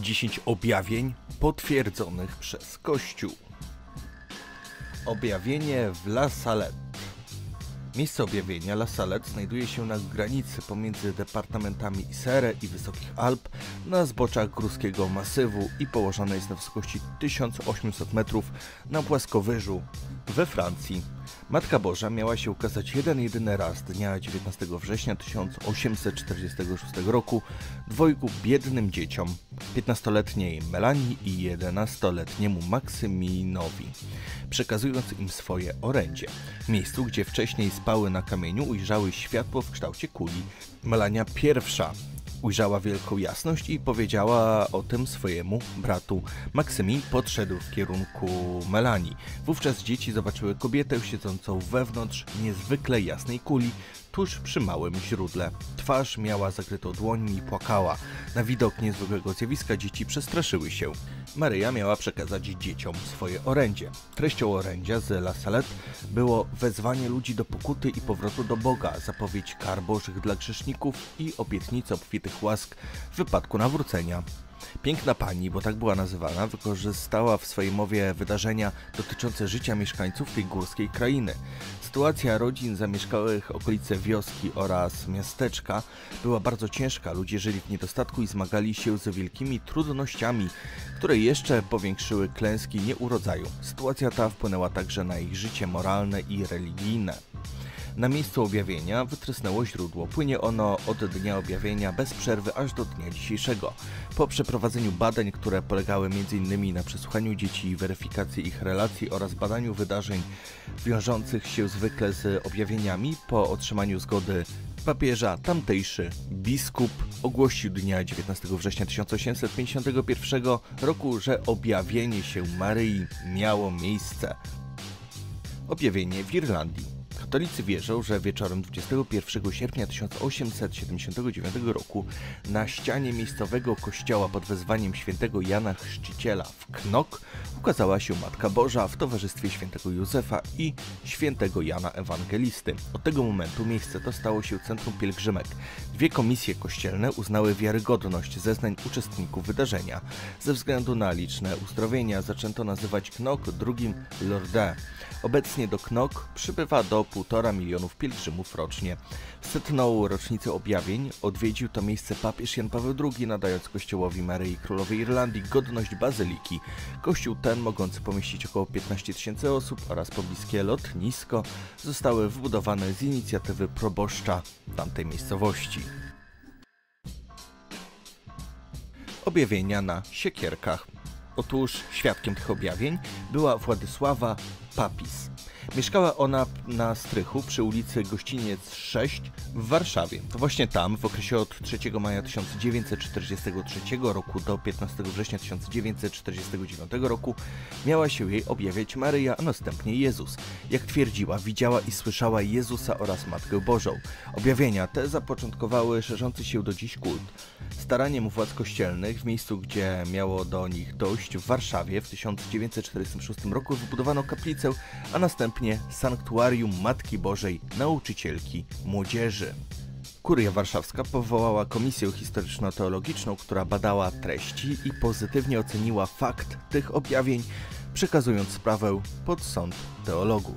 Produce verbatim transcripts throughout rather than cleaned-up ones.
dziesięć objawień potwierdzonych przez Kościół. Objawienie w La Salette. Miejsce objawienia La Salette znajduje się na granicy pomiędzy departamentami Isère i Wysokich Alp na zboczach górskiego masywu i położone jest na wysokości tysiąc osiemset metrów na płaskowyżu we Francji. Matka Boża miała się ukazać jeden jedyny raz dnia dziewiętnastego września tysiąc osiemset czterdziestego szóstego roku dwojgu biednym dzieciom, piętnastoletniej Melanii i jedenastoletniemu Maksyminowi, przekazując im swoje orędzie. W miejscu, gdzie wcześniej spały na kamieniu, ujrzały światło w kształcie kuli. Melania pierwsza ujrzała wielką jasność i powiedziała o tym swojemu bratu. Maksymin podszedł w kierunku Melanii. Wówczas dzieci zobaczyły kobietę siedzącą wewnątrz niezwykle jasnej kuli, tuż przy małym źródle. Twarz miała zakrytą dłońmi i płakała. Na widok niezwykłego zjawiska dzieci przestraszyły się. Maryja miała przekazać dzieciom swoje orędzie. Treścią orędzia z La Salette było wezwanie ludzi do pokuty i powrotu do Boga, zapowiedź kar bożych dla grzeszników i obietnica obfitych łask w wypadku nawrócenia. Piękna pani, bo tak była nazywana, wykorzystała w swojej mowie wydarzenia dotyczące życia mieszkańców tej górskiej krainy. Sytuacja rodzin zamieszkałych okolice wioski oraz miasteczka była bardzo ciężka. Ludzie żyli w niedostatku i zmagali się z wielkimi trudnościami, które jeszcze powiększyły klęski nieurodzaju. Sytuacja ta wpłynęła także na ich życie moralne i religijne. Na miejscu objawienia wytrysnęło źródło. Płynie ono od dnia objawienia bez przerwy aż do dnia dzisiejszego. Po przeprowadzeniu badań, które polegały między innymi na przesłuchaniu dzieci i weryfikacji ich relacji oraz badaniu wydarzeń wiążących się zwykle z objawieniami, po otrzymaniu zgody papieża, tamtejszy biskup ogłosił dnia dziewiętnastego września tysiąc osiemset pięćdziesiątego pierwszego roku, że objawienie się Maryi miało miejsce. Objawienie w Irlandii. Katolicy wierzą, że wieczorem dwudziestego pierwszego sierpnia tysiąc osiemset siedemdziesiątego dziewiątego roku na ścianie miejscowego kościoła pod wezwaniem świętego Jana Chrzciciela w Knock ukazała się Matka Boża w towarzystwie świętego Józefa i świętego Jana Ewangelisty. Od tego momentu miejsce to stało się centrum pielgrzymek. Dwie komisje kościelne uznały wiarygodność zeznań uczestników wydarzenia. Ze względu na liczne uzdrowienia zaczęto nazywać Knock drugim Lourdes. Obecnie do Knock przybywa do półtora milionów pielgrzymów rocznie. W setną rocznicę objawień odwiedził to miejsce papież Jan Paweł drugi, nadając kościołowi Maryi Królowej Irlandii godność bazyliki. Kościół ten, mogący pomieścić około piętnaście tysięcy osób, oraz pobliskie lotnisko zostały wybudowane z inicjatywy proboszcza tamtej miejscowości. Objawienia na siekierkach. Otóż świadkiem tych objawień była Władysława Papis. Mieszkała ona na strychu przy ulicy Gościniec sześć w Warszawie. To właśnie tam w okresie od trzeciego maja tysiąc dziewięćset czterdziestego trzeciego roku do piętnastego września tysiąc dziewięćset czterdziestego dziewiątego roku miała się jej objawiać Maryja, a następnie Jezus. Jak twierdziła, widziała i słyszała Jezusa oraz Matkę Bożą. Objawienia te zapoczątkowały szerzący się do dziś kult. Staraniem władz kościelnych w miejscu, gdzie miało do nich dojść, w Warszawie w tysiąc dziewięćset czterdziestym szóstym roku wybudowano kaplicę, a następnie Sanktuarium Matki Bożej Nauczycielki Młodzieży. Kuria Warszawska powołała komisję historyczno-teologiczną, która badała treści i pozytywnie oceniła fakt tych objawień, przekazując sprawę pod sąd teologów.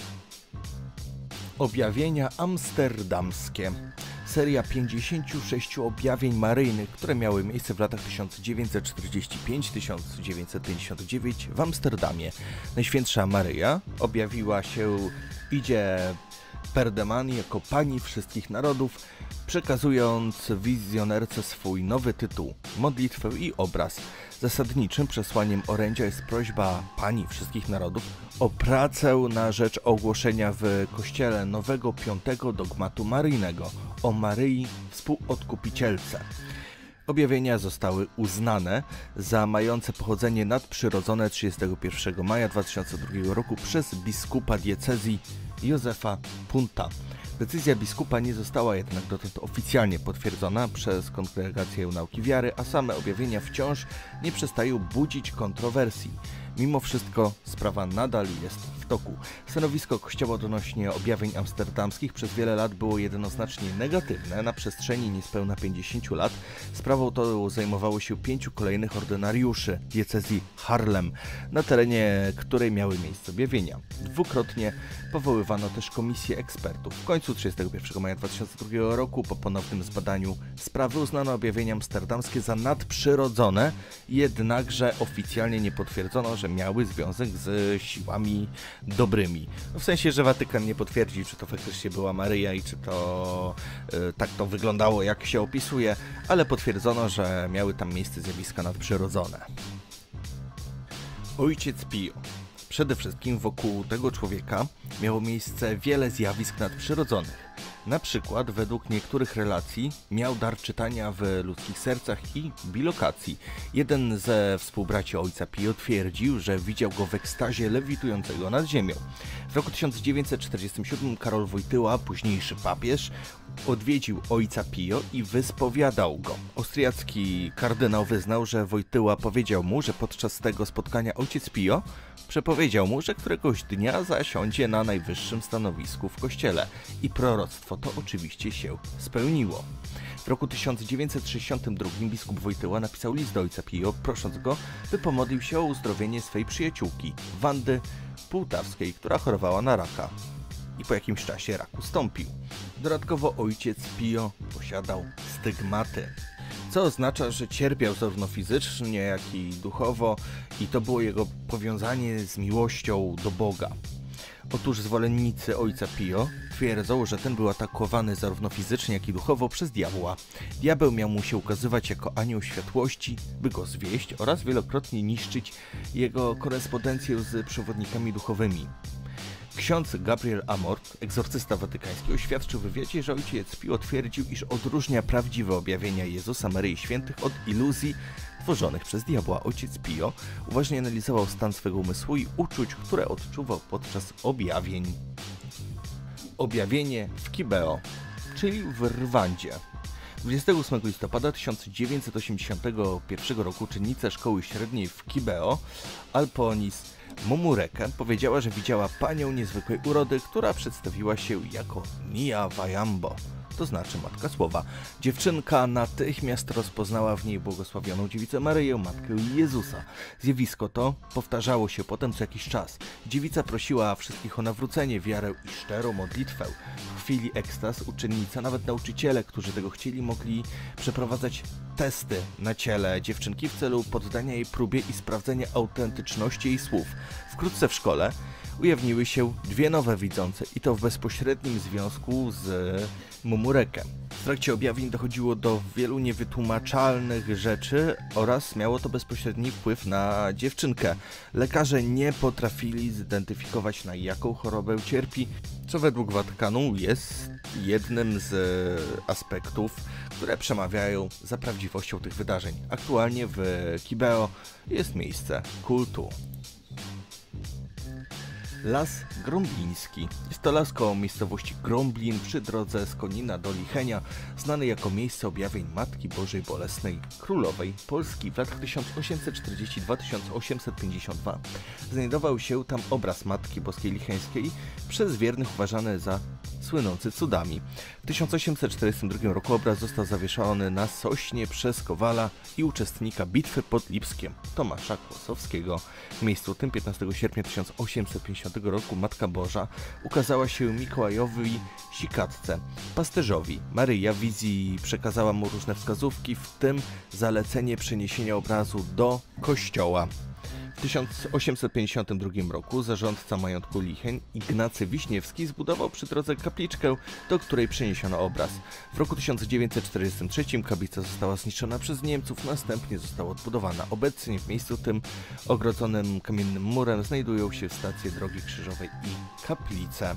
Objawienia amsterdamskie. Seria pięćdziesięciu sześciu objawień maryjnych, które miały miejsce w latach tysiąc dziewięćset czterdziestym piątym do tysiąc dziewięćset pięćdziesiątego dziewiątego w Amsterdamie. Najświętsza Maryja objawiła się Idzie Perdeman jako Pani wszystkich narodów, przekazując wizjonerce swój nowy tytuł, modlitwę i obraz. Zasadniczym przesłaniem orędzia jest prośba Pani wszystkich narodów o pracę na rzecz ogłoszenia w Kościele nowego piątego dogmatu maryjnego o Maryi Współodkupicielce. Objawienia zostały uznane za mające pochodzenie nadprzyrodzone trzydziestego pierwszego maja dwa tysiące drugiego roku przez biskupa diecezji Józefa Punta. Decyzja biskupa nie została jednak dotąd oficjalnie potwierdzona przez Kongregację Nauki Wiary, a same objawienia wciąż nie przestają budzić kontrowersji. Mimo wszystko sprawa nadal jest w toku. Stanowisko Kościoła odnośnie objawień amsterdamskich przez wiele lat było jednoznacznie negatywne. Na przestrzeni niespełna pięćdziesięciu lat sprawą tą zajmowało się pięciu kolejnych ordynariuszy diecezji Haarlem, na terenie której miały miejsce objawienia. Dwukrotnie powoływano też komisję ekspertów. W końcu trzydziestego pierwszego maja dwa tysiące drugiego roku po ponownym zbadaniu sprawy uznano objawienia amsterdamskie za nadprzyrodzone, jednakże oficjalnie nie potwierdzono, że miały związek z siłami dobrymi. No w sensie, że Watykan nie potwierdził, czy to faktycznie była Maryja i czy to yy, tak to wyglądało, jak się opisuje, ale potwierdzono, że miały tam miejsce zjawiska nadprzyrodzone. Ojciec Pio. Przede wszystkim wokół tego człowieka miało miejsce wiele zjawisk nadprzyrodzonych. Na przykład, według niektórych relacji, miał dar czytania w ludzkich sercach i bilokacji. Jeden ze współbraci ojca Pio twierdził, że widział go w ekstazie lewitującego nad ziemią. W roku tysiąc dziewięćset czterdziestym siódmym Karol Wojtyła, późniejszy papież, odwiedził ojca Pio i wyspowiadał go. Austriacki kardynał wyznał, że Wojtyła powiedział mu, że podczas tego spotkania ojciec Pio przepowiedział mu, że któregoś dnia zasiądzie na najwyższym stanowisku w kościele i proroctwo to oczywiście się spełniło. W roku tysiąc dziewięćset sześćdziesiątym drugim biskup Wojtyła napisał list do ojca Pio, prosząc go, by pomodlił się o uzdrowienie swej przyjaciółki, Wandy Półtawskiej, która chorowała na raka i po jakimś czasie rak ustąpił. Dodatkowo ojciec Pio posiadał stygmaty, co oznacza, że cierpiał zarówno fizycznie, jak i duchowo i to było jego powiązanie z miłością do Boga. Otóż zwolennicy ojca Pio twierdzą, że ten był atakowany zarówno fizycznie, jak i duchowo przez diabła. Diabeł miał mu się ukazywać jako anioł światłości, by go zwieść oraz wielokrotnie niszczyć jego korespondencję z przewodnikami duchowymi. Ksiądz Gabriel Amort, egzorcysta watykański, oświadczył w wywiadzie, że ojciec Pio twierdził, iż odróżnia prawdziwe objawienia Jezusa, Maryi Świętych od iluzji tworzonych przez diabła. Ojciec Pio uważnie analizował stan swego umysłu i uczuć, które odczuwał podczas objawień. Objawienie w Kibeo, czyli w Rwandzie. dwudziestego ósmego listopada tysiąc dziewięćset osiemdziesiątego pierwszego roku uczennica szkoły średniej w Kibeo, Alponis Momureke, powiedziała, że widziała panią niezwykłej urody, która przedstawiła się jako Nia Wayambo, to znaczy Matka Słowa. Dziewczynka natychmiast rozpoznała w niej błogosławioną Dziewicę Maryję, Matkę Jezusa. Zjawisko to powtarzało się potem co jakiś czas. Dziewica prosiła wszystkich o nawrócenie, wiarę i szczerą modlitwę. W chwili ekstaz uczennica, nawet nauczyciele, którzy tego chcieli, mogli przeprowadzać testy na ciele dziewczynki w celu poddania jej próbie i sprawdzenia autentyczności jej słów. Wkrótce w szkole ujawniły się dwie nowe widzące i to w bezpośrednim związku z Mumurekiem. W trakcie objawień dochodziło do wielu niewytłumaczalnych rzeczy oraz miało to bezpośredni wpływ na dziewczynkę. Lekarze nie potrafili zidentyfikować, na jaką chorobę cierpi, co według Watykanu jest jednym z aspektów, które przemawiają za prawdziwością tych wydarzeń. Aktualnie w Kibeo jest miejsce kultu. Las Grombliński. Jest to las koło miejscowości Gromblin przy drodze z Konina do Lichenia, znany jako miejsce objawień Matki Bożej Bolesnej Królowej Polski. W latach tysiąc osiemset czterdziestym drugim do tysiąc osiemset pięćdziesiątego drugiego znajdował się tam obraz Matki Boskiej Licheńskiej, przez wiernych uważany za słynący cudami. W tysiąc osiemset czterdziestym drugim roku obraz został zawieszony na sośnie przez kowala i uczestnika bitwy pod Lipskiem, Tomasza Kłosowskiego. W miejscu tym piętnastego sierpnia tysiąc osiemset pięćdziesiątego roku Matka Boża ukazała się Mikołajowi Sikatce, pasterzowi. Maryja w wizji przekazała mu różne wskazówki, w tym zalecenie przeniesienia obrazu do kościoła. W tysiąc osiemset pięćdziesiątym drugim roku zarządca majątku Licheń, Ignacy Wiśniewski, zbudował przy drodze kapliczkę, do której przeniesiono obraz. W roku tysiąc dziewięćset czterdziestym trzecim kaplica została zniszczona przez Niemców, następnie została odbudowana. Obecnie w miejscu tym, ogrodzonym kamiennym murem, znajdują się stacje drogi krzyżowej i kaplice.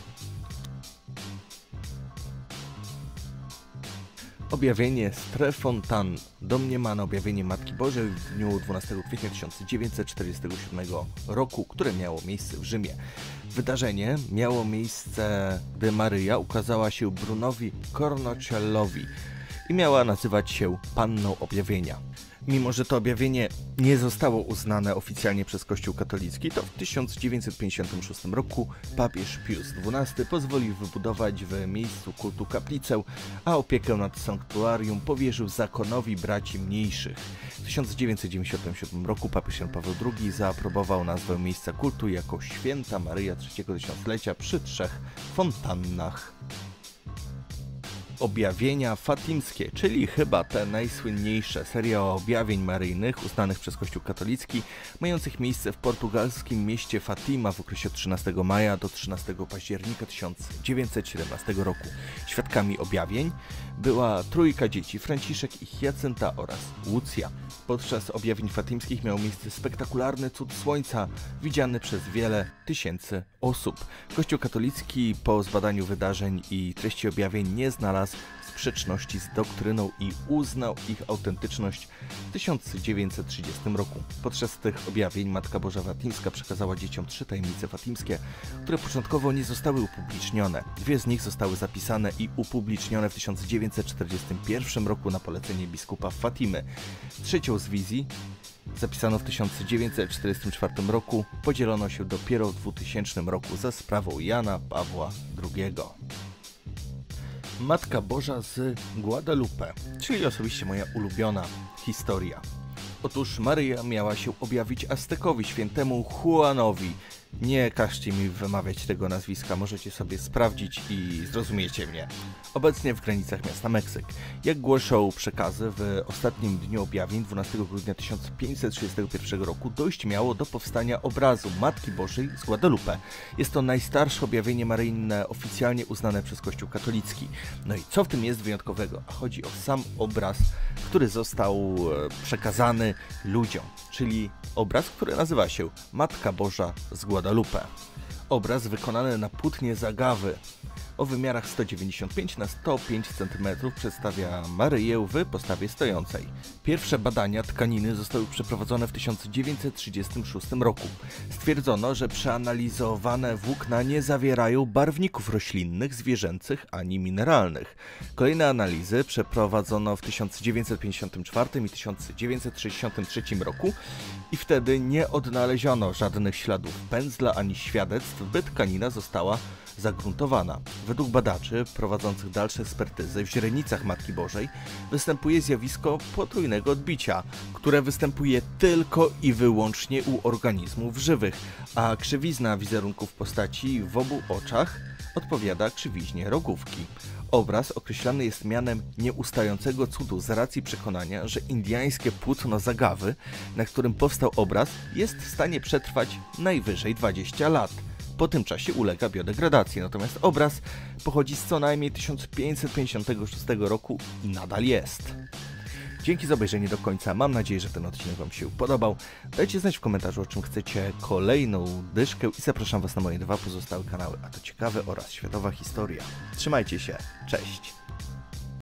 Objawienie Strefontan. Domniemane objawienie Matki Bożej w dniu dwunastego kwietnia tysiąc dziewięćset czterdziestego siódmego roku, które miało miejsce w Rzymie. Wydarzenie miało miejsce, gdy Maryja ukazała się Brunowi Cornocellowi, i miała nazywać się Panną Objawienia. Mimo że to objawienie nie zostało uznane oficjalnie przez Kościół katolicki, to w tysiąc dziewięćset pięćdziesiątym szóstym roku papież Pius dwunasty pozwolił wybudować w miejscu kultu kaplicę, a opiekę nad sanktuarium powierzył zakonowi braci mniejszych. W tysiąc dziewięćset dziewięćdziesiątym siódmym roku papież Jan Paweł drugi zaaprobował nazwę miejsca kultu jako Święta Maryja trzeciego tysiąclecia przy trzech fontannach. Objawienia fatimskie, czyli chyba te najsłynniejsze seria objawień maryjnych uznanych przez Kościół katolicki, mających miejsce w portugalskim mieście Fatima w okresie od trzynastego maja do trzynastego października tysiąc dziewięćset siedemnastego roku. Świadkami objawień była trójka dzieci, Franciszek i Hiacynta oraz Łucja. Podczas objawień fatimskich miał miejsce spektakularny cud słońca, widziany przez wiele tysięcy osób. Kościół katolicki po zbadaniu wydarzeń i treści objawień nie znalazł sprzeczności z doktryną i uznał ich autentyczność w tysiąc dziewięćset trzydziestym roku. Podczas tych objawień Matka Boża Fatimska przekazała dzieciom trzy tajemnice fatimskie, które początkowo nie zostały upublicznione. Dwie z nich zostały zapisane i upublicznione w tysiąc dziewięćset czterdziestym pierwszym roku na polecenie biskupa Fatimy. Trzecią z wizji, zapisano w tysiąc dziewięćset czterdziestym czwartym roku, podzielono się dopiero w dwutysięcznym roku za sprawą Jana Pawła drugiego. Matka Boża z Guadalupe, czyli osobiście moja ulubiona historia. Otóż Maryja miała się objawić Aztekowi, świętemu Juanowi. Nie każcie mi wymawiać tego nazwiska, możecie sobie sprawdzić i zrozumiecie mnie. Obecnie w granicach miasta Meksyk. Jak głoszą przekazy, w ostatnim dniu objawień, dwunastego grudnia tysiąc pięćset trzydziestego pierwszego roku, dojść miało do powstania obrazu Matki Bożej z Guadalupe. Jest to najstarsze objawienie maryjne oficjalnie uznane przez Kościół katolicki. No i co w tym jest wyjątkowego? Chodzi o sam obraz, który został przekazany ludziom, czyli obraz, który nazywa się Matka Boża z Guadalupe. Obraz wykonany na płótnie z agawy o wymiarach sto dziewięćdziesiąt pięć na sto pięć centymetrów przedstawia Maryję w postawie stojącej. Pierwsze badania tkaniny zostały przeprowadzone w tysiąc dziewięćset trzydziestym szóstym roku. Stwierdzono, że przeanalizowane włókna nie zawierają barwników roślinnych, zwierzęcych ani mineralnych. Kolejne analizy przeprowadzono w tysiąc dziewięćset pięćdziesiątym czwartym i tysiąc dziewięćset sześćdziesiątym trzecim roku i wtedy nie odnaleziono żadnych śladów pędzla ani świadectw, by tkanina została zagruntowana. Według badaczy prowadzących dalsze ekspertyzy w źrenicach Matki Bożej występuje zjawisko potrójnego odbicia, które występuje tylko i wyłącznie u organizmów żywych, a krzywizna wizerunku w postaci w obu oczach odpowiada krzywiźnie rogówki. Obraz określany jest mianem nieustającego cudu z racji przekonania, że indyjskie płótno z agawy, na którym powstał obraz, jest w stanie przetrwać najwyżej dwadzieścia lat. Po tym czasie ulega biodegradacji, natomiast obraz pochodzi z co najmniej tysiąc pięćset pięćdziesiątego szóstego roku i nadal jest. Dzięki za obejrzenie do końca, mam nadzieję, że ten odcinek Wam się podobał. Dajcie znać w komentarzu, o czym chcecie kolejną dyszkę i zapraszam Was na moje dwa pozostałe kanały, a to ciekawe oraz światowa historia. Trzymajcie się, cześć!